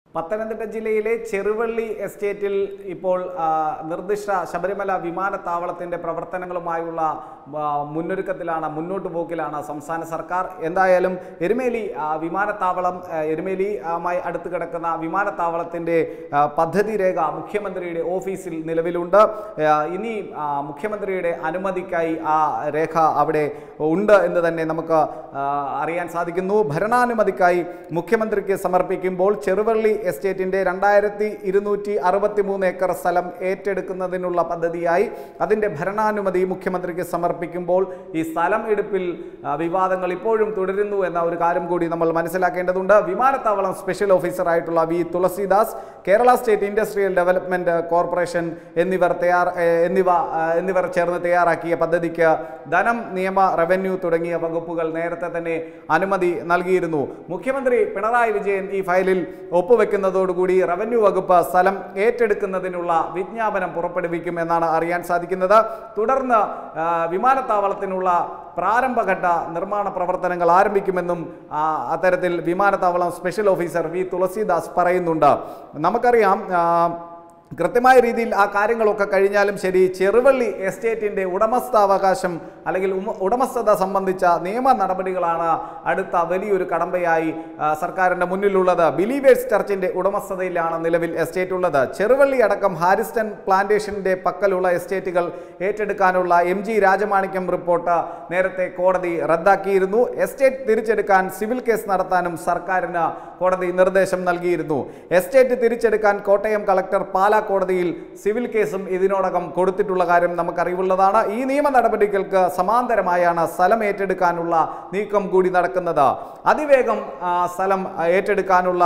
പത്തനംതിട്ട ജില്ലയിലെ ചെറുവള്ളി എസ്റ്റേറ്റിൽ ഇപ്പോൾ നിർദ്ദിഷ്ട ശബരിമല വിമാനത്താവളത്തിൻ്റെ പ്രവർത്തനങ്ങളുമായുള്ള മുന്നൊരുക്കത്തിലാണ്, മുന്നോട്ട് പോക്കിലാണ് സംസ്ഥാന സർക്കാർ. എന്തായാലും എരുമേലി വിമാനത്താവളം, എരുമേലിയുമായി അടുത്ത് കിടക്കുന്ന വിമാനത്താവളത്തിൻ്റെ പദ്ധതി രേഖ മുഖ്യമന്ത്രിയുടെ ഓഫീസിൽ നിലവിലുണ്ട്. ഇനി മുഖ്യമന്ത്രിയുടെ അനുമതിക്കായി ആ രേഖ അവിടെ ഉണ്ട് എന്ന് തന്നെ നമുക്ക് അറിയാൻ സാധിക്കുന്നു. ഭരണാനുമതിക്കായി മുഖ്യമന്ത്രിക്ക് സമർപ്പിക്കുമ്പോൾ ചെറുവള്ളി എസ്റ്റേറ്റിന്റെ 2263 ഏക്കർ സ്ഥലം ഏറ്റെടുക്കുന്നതിനുള്ള പദ്ധതിയായി അതിന്റെ ഭരണാനുമതി മുഖ്യമന്ത്രിക്ക് സമർപ്പിക്കുമ്പോൾ ഈ സ്ഥലം എടുപ്പിൽ വിവാദങ്ങൾ ഇപ്പോഴും തുടരുന്നു എന്ന ഒരു കാര്യം കൂടി നമ്മൾ മനസ്സിലാക്കേണ്ടതുണ്ട്. വിമാനത്താവളം സ്പെഷ്യൽ ഓഫീസറായിട്ടുള്ള V Thulasidas, Kerala state industrial development corporation എന്നിവർ ചേർന്ന് തയ്യാറാക്കിയ പദ്ധതിക്ക് ധനം, നിയമ, റവന്യൂ തുടങ്ങിയ വകുപ്പുകൾ നേരത്തെ തന്നെ അനുമതി നൽകിയിരുന്നു. മുഖ്യമന്ത്രി പിണറായി വിജയൻ ഈ ഫയലിൽ ഒപ്പുവെക്കുന്നതോടുകൂടി റവന്യൂ വകുപ്പ് സ്ഥലം ഏറ്റെടുക്കുന്നതിനുള്ള വിജ്ഞാപനം പുറപ്പെടുവിക്കും എന്നാണ് അറിയാൻ സാധിക്കുന്നത്. തുടർന്ന് വിമാനത്താവളത്തിനുള്ള പ്രാരംഭഘട്ട നിർമ്മാണ പ്രവർത്തനങ്ങൾ ആരംഭിക്കുമെന്നും അത്തരത്തിൽ വിമാനത്താവളം സ്പെഷ്യൽ ഓഫീസർ വി തുളസീദാസ് പറയുന്നുണ്ട്. നമുക്കറിയാം, കൃത്യമായ രീതിയിൽ ആ കാര്യങ്ങളൊക്കെ കഴിഞ്ഞാലും ശരി, ചെറുവള്ളി എസ്റ്റേറ്റിൻ്റെ ഉടമസ്ഥാവകാശം അല്ലെങ്കിൽ ഉടമസ്ഥത സംബന്ധിച്ച നിയമ നടപടികളാണ് അടുത്ത വലിയൊരു കടമ്പയായി സർക്കാരിൻ്റെ മുന്നിലുള്ളത്. ബിലീവേഴ്സ് ചർച്ചിൻ്റെ ഉടമസ്ഥതയിലാണ് നിലവിൽ എസ്റ്റേറ്റ് ഉള്ളത്. ചെറുവള്ളി അടക്കം ഹാരിസ്റ്റൺ പ്ലാന്റേഷൻ്റെ പക്കലുള്ള എസ്റ്റേറ്റുകൾ ഏറ്റെടുക്കാനുള്ള MG രാജമാണിക്യം റിപ്പോർട്ട് നേരത്തെ കോടതി റദ്ദാക്കിയിരുന്നു. എസ്റ്റേറ്റ് തിരിച്ചെടുക്കാൻ സിവിൽ കേസ് നടത്താനും സർക്കാരിന് കോടതി നിർദ്ദേശം നൽകിയിരുന്നു. എസ്റ്റേറ്റ് തിരിച്ചെടുക്കാൻ കോട്ടയം കളക്ടർ പാലാ കോടതിയിൽ സിവിൽ കേസും ഇതിനോടകം കൊടുത്തിട്ടുള്ള കാര്യം നമുക്കറിവുള്ളതാണ്. ഈ നിയമ നടപടികൾക്ക് സമാന്തരമായാണ് സ്ഥലം ഏറ്റെടുക്കാനുള്ള നീക്കം കൂടി നടക്കുന്നത്. അതിവേഗം സ്ഥലം ഏറ്റെടുക്കാനുള്ള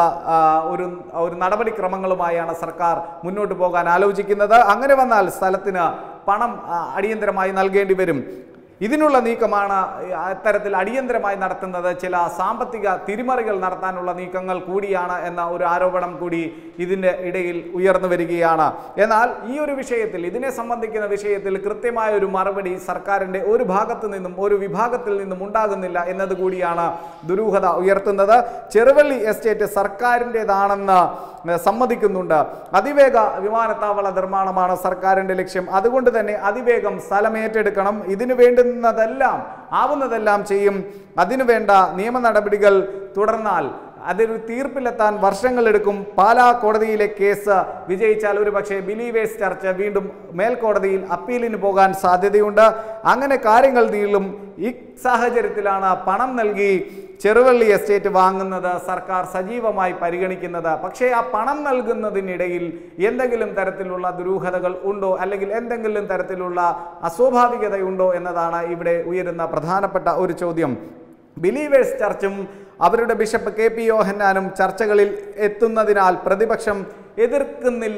ഒരു നടപടിക്രമങ്ങളുമായാണ് സർക്കാർ മുന്നോട്ട് പോകാൻ ആലോചിക്കുന്നത്. അങ്ങനെ വന്നാൽ സ്ഥലത്തിന് പണം അടിയന്തരമായി നൽകേണ്ടി വരും. ഇതിനുള്ള നീക്കമാണ് അത്തരത്തിൽ അടിയന്തരമായി നടത്തുന്നത്. ചില സാമ്പത്തിക തിരിമറികൾ നടത്താനുള്ള നീക്കങ്ങൾ കൂടിയാണ് എന്ന ഒരു ആരോപണം കൂടി ഇതിൻ്റെ ഇടയിൽ ഉയർന്നു വരികയാണ്. എന്നാൽ ഈ ഒരു വിഷയത്തിൽ, ഇതിനെ സംബന്ധിക്കുന്ന വിഷയത്തിൽ കൃത്യമായ ഒരു മറുപടി സർക്കാരിൻ്റെ ഒരു ഭാഗത്തു നിന്നും ഒരു വിഭാഗത്തിൽ നിന്നും ഉണ്ടാകുന്നില്ല എന്നത് കൂടിയാണ് ദുരൂഹത ഉയർത്തുന്നത്. ചെറുവള്ളി എസ്റ്റേറ്റ് സർക്കാരിൻ്റെതാണെന്ന് സമ്മതിക്കുന്നുണ്ട്. അതിവേഗ വിമാനത്താവള നിർമ്മാണമാണ് സർക്കാരിൻ്റെ ലക്ഷ്യം. അതുകൊണ്ട് തന്നെ അതിവേഗം സ്ഥലം ഏറ്റെടുക്കണം. ഇതിനു ആവുന്നതെല്ലാം ചെയ്യും. അതിനുവേണ്ട നിയമ നടപടികൾ തുടർന്നാൽ അതൊരു തീർപ്പിലെത്താൻ വർഷങ്ങളെടുക്കും. പാലാ കോടതിയിലെ കേസ് വിജയിച്ചാൽ ഒരുപക്ഷെ ബിലീവേഴ്സ് ചർച്ച് വീണ്ടും മേൽക്കോടതിയിൽ അപ്പീലിന് പോകാൻ സാധ്യതയുണ്ട്. അങ്ങനെ കാര്യങ്ങൾ നീളും. ഈ സാഹചര്യത്തിലാണ് പണം നൽകി ചെറുവള്ളി എസ്റ്റേറ്റ് വാങ്ങുന്നത് സർക്കാർ സജീവമായി പരിഗണിക്കുന്നത്. പക്ഷേ ആ പണം നൽകുന്നതിനിടയിൽ എന്തെങ്കിലും തരത്തിലുള്ള ദുരൂഹതകൾ ഉണ്ടോ, അല്ലെങ്കിൽ എന്തെങ്കിലും തരത്തിലുള്ള അസ്വാഭാവികതയുണ്ടോ എന്നതാണ് ഇവിടെ ഉയരുന്ന പ്രധാനപ്പെട്ട ഒരു ചോദ്യം. ബിലീവേഴ്സ് ചർച്ചും അവരുടെ ബിഷപ്പ് KP യോഹന്നാനും ചർച്ചകളിൽ എത്തുന്നതിനാൽ പ്രതിപക്ഷം എതിർക്കില്ല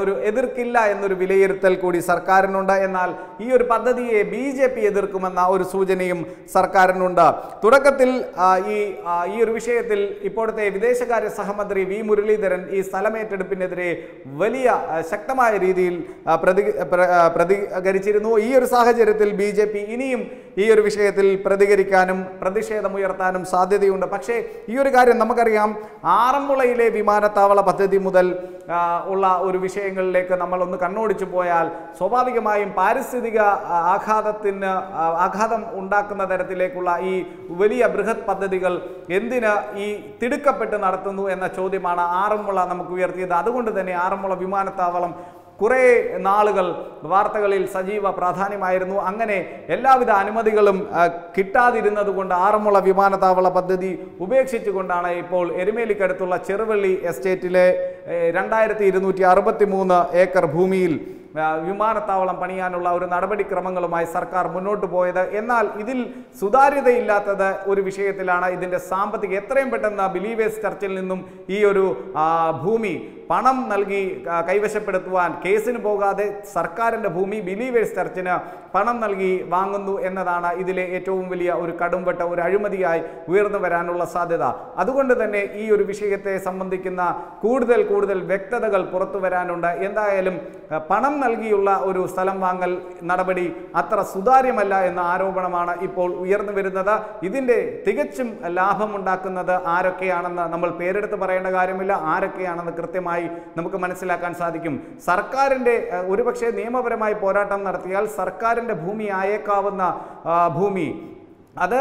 എന്നൊരു വിലയിരുത്തൽ കൂടി സർക്കാരിനുണ്ട്. എന്നാൽ ഈ ഒരു പദ്ധതിയെ BJP എതിർക്കുമെന്ന ഒരു സൂചനയും സർക്കാരിനുണ്ട്. തുടക്കത്തിൽ ഈ ഒരു വിഷയത്തിൽ ഇപ്പോഴത്തെ വിദേശകാര്യ സഹമന്ത്രി V മുരളീധരൻ ഈ സ്ഥലമേറ്റെടുപ്പിനെതിരെ വലിയ ശക്തമായ രീതിയിൽ പ്രതികരിച്ചിരുന്നു. ഈ ഒരു സാഹചര്യത്തിൽ BJP ഇനിയും ഈ ഒരു വിഷയത്തിൽ പ്രതികരിക്കാനും പ്രതിഷേധമുയർത്താനും സാധ്യതയുണ്ട്. പക്ഷേ ഈ ഒരു കാര്യം നമുക്കറിയാം, ആറന്മുളയിലെ വിമാനത്താവള പദ്ധതി മുതൽ ഉള്ള ഒരു വിഷയങ്ങളിലേക്ക് നമ്മൾ ഒന്ന് കണ്ണോടിച്ചു പോയാൽ സ്വാഭാവികമായും പാരിസ്ഥിതിക ആഘാതം ഉണ്ടാക്കുന്ന തരത്തിലേക്കുള്ള ഈ വലിയ ബൃഹത് പദ്ധതികൾ എന്തിന് ഈ തിടുക്കപ്പെട്ട് നടത്തുന്നു എന്ന ചോദ്യമാണ് ആറന്മുള നമുക്ക് ഉയർത്തിയത്. അതുകൊണ്ട് തന്നെ ആറന്മുള വിമാനത്താവളം കുറേ നാളുകൾ വാർത്തകളിൽ സജീവ പ്രാധാന്യമായിരുന്നു. അങ്ങനെ എല്ലാവിധ അനുമതികളും കിട്ടാതിരുന്നത് കൊണ്ട് ആറന്മുള വിമാനത്താവള പദ്ധതി ഉപേക്ഷിച്ചുകൊണ്ടാണ് ഇപ്പോൾ എരുമേലിക്കടുത്തുള്ള ചെറുവള്ളി എസ്റ്റേറ്റിലെ 2263 ഏക്കർ ഭൂമിയിൽ വിമാനത്താവളം പണിയാനുള്ള ഒരു നടപടിക്രമങ്ങളുമായി സർക്കാർ മുന്നോട്ട് പോയത്. എന്നാൽ ഇതിൽ സുതാര്യതയില്ലാത്തത് ഒരു വിഷയത്തിലാണ്. ഇതിൻ്റെ സാമ്പത്തിക എത്രയും പെട്ടെന്ന് ബിലീവേഴ്സ് ചർച്ചിൽ നിന്നും ഈ ഒരു ഭൂമി പണം നൽകി കൈവശപ്പെടുത്തുവാൻ കേസിന് പോകാതെ സർക്കാരിൻ്റെ ഭൂമി ബിലീവേഴ്സ് ചർച്ചിന് പണം നൽകി വാങ്ങുന്നു എന്നതാണ് ഇതിലെ ഏറ്റവും വലിയ ഒരു കടുംവെട്ട ഒരു അഴിമതിയായി ഉയർന്നു വരാനുള്ള സാധ്യത. അതുകൊണ്ട് തന്നെ ഈ ഒരു വിഷയത്തെ സംബന്ധിക്കുന്ന കൂടുതൽ വ്യക്തതകൾ പുറത്തു വരാനുണ്ട്. എന്തായാലും പണം നൽകിയുള്ള ഒരു സ്ഥലം വാങ്ങൽ നടപടി അത്ര സുതാര്യമല്ല എന്ന ആരോപണമാണ് ഇപ്പോൾ ഉയർന്നു വരുന്നത്. ഇതിൻ്റെ തികച്ചും ലാഭമുണ്ടാക്കുന്നത് ആരൊക്കെയാണെന്ന് നമ്മൾ പേരെടുത്ത് പറയേണ്ട കാര്യമില്ല. ആരൊക്കെയാണെന്ന് കൃത്യമായി നമുക്ക് മനസ്സിലാക്കാൻ സാധിക്കും. സർക്കാരിൻ്റെ ഒരുപക്ഷെ നിയമപരമായി പോരാട്ടം നടത്തിയാൽ സർക്കാരിൻ്റെ ഭൂമി ആയേക്കാവുന്ന ഭൂമി അത്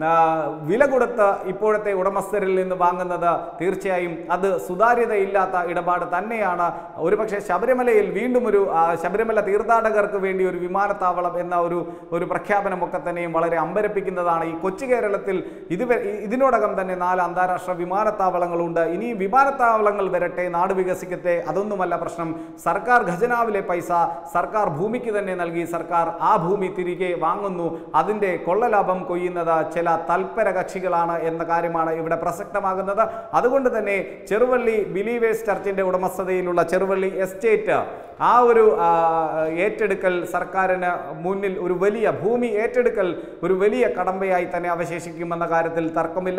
വില കൊടുത്ത് ഇപ്പോഴത്തെ ഉടമസ്ഥരിൽ നിന്ന് വാങ്ങുന്നത് തീർച്ചയായും അത് സുതാര്യതയില്ലാത്ത ഇടപാട് തന്നെയാണ്. ഒരുപക്ഷെ ശബരിമലയിൽ വീണ്ടും ഒരു ശബരിമല തീർത്ഥാടകർക്ക് വേണ്ടി ഒരു വിമാനത്താവളം എന്ന ഒരു പ്രഖ്യാപനമൊക്കെ തന്നെയും വളരെ അമ്പരപ്പിക്കുന്നതാണ്. ഈ കൊച്ചു കേരളത്തിൽ ഇതിനോടകം തന്നെ 4 അന്താരാഷ്ട്ര വിമാനത്താവളങ്ങളുണ്ട്. ഇനി വിമാനത്താവളങ്ങൾ വരട്ടെ, നാട് വികസിക്കട്ടെ, അതൊന്നുമല്ല പ്രശ്നം. സർക്കാർ ഖജനാവിലെ പൈസ സർക്കാർ ഭൂമിക്ക് തന്നെ നൽകി സർക്കാർ ആ ഭൂമി തിരികെ വാങ്ങുന്നു. അതിൻ്റെ കൊള്ളലാഭം കൊയ്യുന്നത് ചില തൽപര കക്ഷികളാണ് എന്ന കാര്യമാണ് ഇവിടെ പ്രസക്തമാകുന്നത്. അതുകൊണ്ട് തന്നെ ചെറുവള്ളി ബിലീവേഴ്സ് ചർച്ചിന്റെ ഉടമസ്ഥതയിലുള്ള ചെറുവള്ളി എസ്റ്റേറ്റ് ആ ഒരു ഏറ്റെടുക്കൽ സർക്കാരിന് മുന്നിൽ ഒരു വലിയ ഭൂമി ഏറ്റെടുക്കൽ ഒരു വലിയ കടമ്പയായി തന്നെ അവശേഷിക്കുമെന്ന കാര്യത്തിൽ തർക്കമില്ല.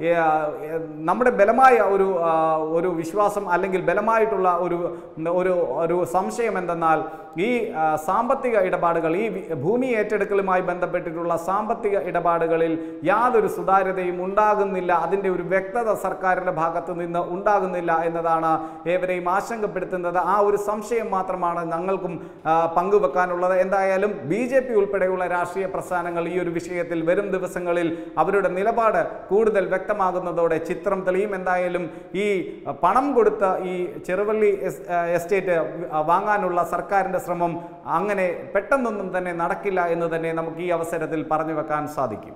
നമ്മുടെ ബലമായ ഒരു വിശ്വാസം അല്ലെങ്കിൽ ബലമായിട്ടുള്ള ഒരു സംശയം എന്തെന്നാൽ ഈ സാമ്പത്തിക ഇടപാടുകൾ, ഈ ഭൂമി ഏറ്റെടുക്കലുമായി ബന്ധപ്പെട്ടിട്ടുള്ള സാമ്പത്തിക ഇടപാടുകളിൽ യാതൊരു സുതാര്യതയും ഉണ്ടാകുന്നില്ല, അതിൻ്റെ ഒരു വ്യക്തത സർക്കാരിൻ്റെ ഭാഗത്തു നിന്ന് ഉണ്ടാകുന്നില്ല എന്നതാണ് ഏവരെയും ആശങ്കപ്പെടുത്തുന്നത്. ആ ഒരു സംശയം മാത്രമാണ് ഞങ്ങൾക്കും പങ്കുവെക്കാനുള്ളത്. എന്തായാലും BJP ഉൾപ്പെടെയുള്ള രാഷ്ട്രീയ പ്രസ്ഥാനങ്ങൾ ഈ ഒരു വിഷയത്തിൽ വരും ദിവസങ്ങളിൽ അവരുടെ നിലപാട് കൂടുതൽ വ്യക്തമാകുന്നതോടെ ചിത്രം തെളിയും. എന്തായാലും ഈ പണം കൊടുത്ത് ഈ ചെറുവള്ളി എസ്റ്റേറ്റ് വാങ്ങാനുള്ള സർക്കാരിൻ്റെ ശ്രമം അങ്ങനെ പെട്ടെന്നൊന്നും തന്നെ നടക്കില്ല എന്ന് തന്നെ നമുക്ക് ഈ അവസരത്തിൽ പറഞ്ഞു വെക്കാൻ സാധിക്കും.